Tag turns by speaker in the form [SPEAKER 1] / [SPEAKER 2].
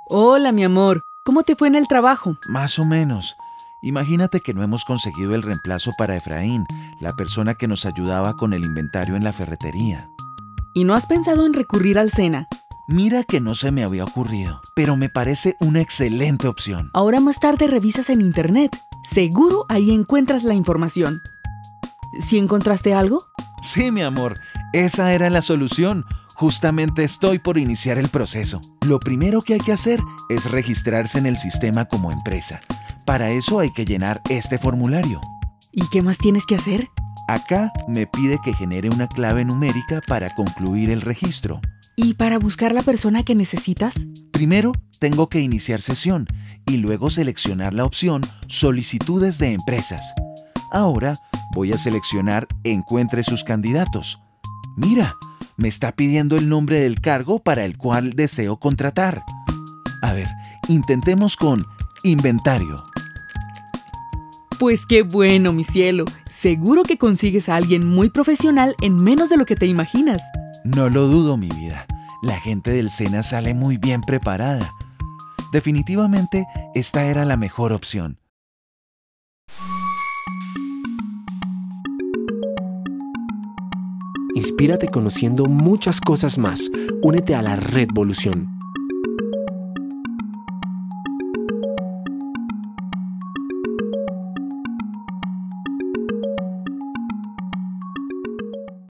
[SPEAKER 1] Hola, mi amor. ¿Cómo te fue en el trabajo?
[SPEAKER 2] Más o menos. Imagínate que no hemos conseguido el reemplazo para Efraín, la persona que nos ayudaba con el inventario en la ferretería.
[SPEAKER 1] ¿Y no has pensado en recurrir al SENA?
[SPEAKER 2] Mira que no se me había ocurrido, pero me parece una excelente opción.
[SPEAKER 1] Ahora más tarde revisas en internet. Seguro ahí encuentras la información. ¿Sí encontraste algo?
[SPEAKER 2] Sí, mi amor, esa era la solución. Justamente estoy por iniciar el proceso. Lo primero que hay que hacer es registrarse en el sistema como empresa. Para eso hay que llenar este formulario.
[SPEAKER 1] ¿Y qué más tienes que hacer?
[SPEAKER 2] Acá me pide que genere una clave numérica para concluir el registro.
[SPEAKER 1] ¿Y para buscar la persona que necesitas?
[SPEAKER 2] Primero, tengo que iniciar sesión y luego seleccionar la opción Solicitudes de empresas. Ahora voy a seleccionar Encuentre sus candidatos. Mira, me está pidiendo el nombre del cargo para el cual deseo contratar. A ver, intentemos con inventario.
[SPEAKER 1] Pues qué bueno, mi cielo. Seguro que consigues a alguien muy profesional en menos de lo que te imaginas.
[SPEAKER 2] No lo dudo, mi vida. La gente del SENA sale muy bien preparada. Definitivamente, esta era la mejor opción.
[SPEAKER 3] Inspírate conociendo muchas cosas más. Únete a la Redvolución.